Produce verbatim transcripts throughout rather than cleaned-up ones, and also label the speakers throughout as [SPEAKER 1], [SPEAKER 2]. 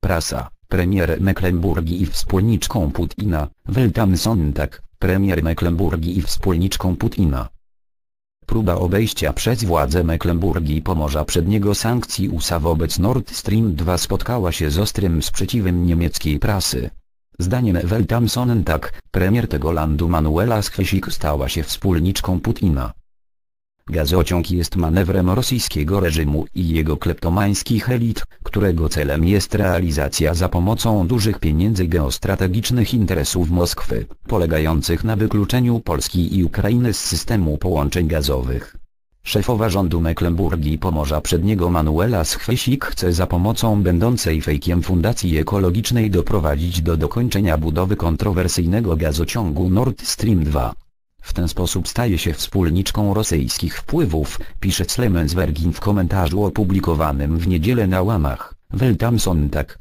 [SPEAKER 1] Prasa, premier Mecklenburgii i wspólniczką Putina, Weltamsonntag, premier Mecklenburgii i wspólniczką Putina. Próba obejścia przez władze Mecklenburgii i Pomorza Przedniego sankcji U S A wobec Nord Stream dwa spotkała się z ostrym sprzeciwem niemieckiej prasy. Zdaniem Weltamsonntag, premier tego landu Manuela Schwesig stała się wspólniczką Putina. Gazociąg jest manewrem rosyjskiego reżimu i jego kleptomańskich elit, którego celem jest realizacja za pomocą dużych pieniędzy geostrategicznych interesów Moskwy, polegających na wykluczeniu Polski i Ukrainy z systemu połączeń gazowych. Szefowa rządu Mecklenburgii i Pomorza Przedniego Manuela Schwesig chce za pomocą będącej fejkiem fundacji ekologicznej doprowadzić do dokończenia budowy kontrowersyjnego gazociągu Nord Stream dwa. W ten sposób staje się wspólniczką rosyjskich wpływów, pisze Clemens-Vergin w komentarzu opublikowanym w niedzielę na łamach Weltamsonntag.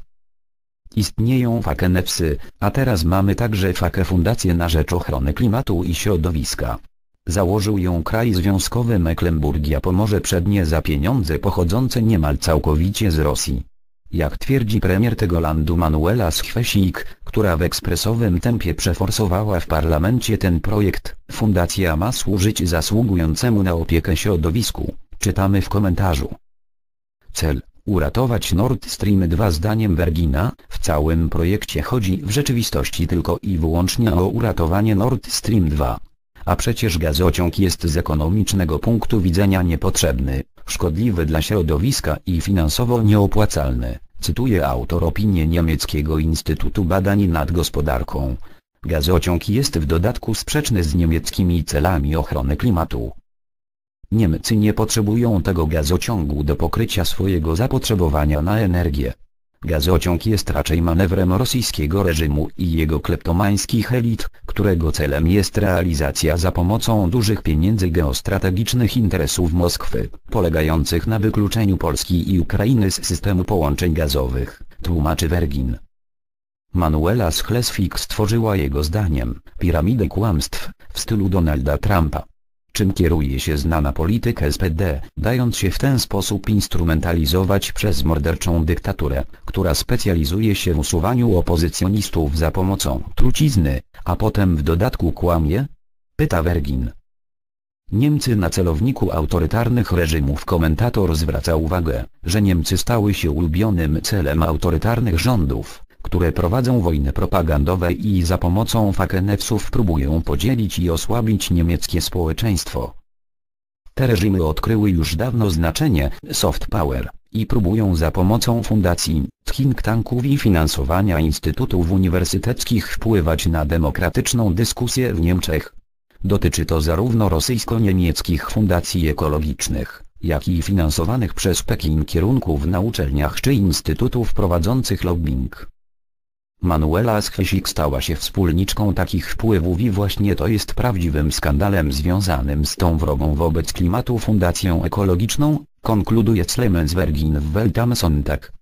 [SPEAKER 1] Istnieją fakenefsy, a teraz mamy także fakę Fundację na rzecz ochrony klimatu i środowiska. Założył ją kraj związkowy Mecklenburgia Pomorze Przednie za pieniądze pochodzące niemal całkowicie z Rosji. Jak twierdzi premier tego landu Manuela Schwesig, która w ekspresowym tempie przeforsowała w parlamencie ten projekt, fundacja ma służyć zasługującemu na opiekę środowisku, czytamy w komentarzu. Cel: uratować Nord Stream dwa. Zdaniem Vergina, w całym projekcie chodzi w rzeczywistości tylko i wyłącznie o uratowanie Nord Stream dwa. A przecież gazociąg jest z ekonomicznego punktu widzenia niepotrzebny, szkodliwy dla środowiska i finansowo nieopłacalny, cytuje autor opinii niemieckiego Instytutu Badań nad Gospodarką. Gazociąg jest w dodatku sprzeczny z niemieckimi celami ochrony klimatu. Niemcy nie potrzebują tego gazociągu do pokrycia swojego zapotrzebowania na energię. Gazociąg jest raczej manewrem rosyjskiego reżimu i jego kleptomańskich elit, którego celem jest realizacja za pomocą dużych pieniędzy geostrategicznych interesów Moskwy, polegających na wykluczeniu Polski i Ukrainy z systemu połączeń gazowych, tłumaczy Vergin. Manuela Schwesig stworzyła jego zdaniem piramidę kłamstw w stylu Donalda Trumpa. Czym kieruje się znana polityk S P D, dając się w ten sposób instrumentalizować przez morderczą dyktaturę, która specjalizuje się w usuwaniu opozycjonistów za pomocą trucizny, a potem w dodatku kłamie? Pyta Vergin. Niemcy na celowniku autorytarnych reżimów. Komentator zwraca uwagę, że Niemcy stały się ulubionym celem autorytarnych rządów, które prowadzą wojny propagandowe i za pomocą fakenefsów próbują podzielić i osłabić niemieckie społeczeństwo. Te reżimy odkryły już dawno znaczenie soft power i próbują za pomocą fundacji, think tanków i finansowania instytutów uniwersyteckich wpływać na demokratyczną dyskusję w Niemczech. Dotyczy to zarówno rosyjsko-niemieckich fundacji ekologicznych, jak i finansowanych przez Pekin kierunków na uczelniach czy instytutów prowadzących lobbying. Manuela Schwesig stała się wspólniczką takich wpływów i właśnie to jest prawdziwym skandalem związanym z tą wrogą wobec klimatu fundacją ekologiczną, konkluduje Clemens-Vergin w Weltamsonntag.